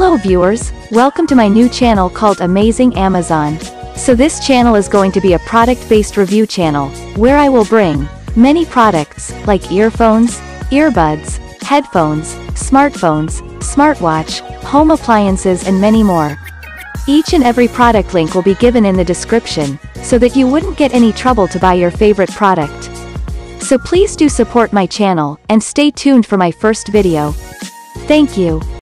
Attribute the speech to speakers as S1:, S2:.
S1: Hello viewers, welcome to my new channel called Amazing Amazon. So this channel is going to be a product-based review channel, where I will bring many products, like earphones, earbuds, headphones, smartphones, smartwatch, home appliances and many more. Each and every product link will be given in the description, so that you wouldn't get any trouble to buy your favorite product. So please do support my channel, and stay tuned for my first video. Thank you.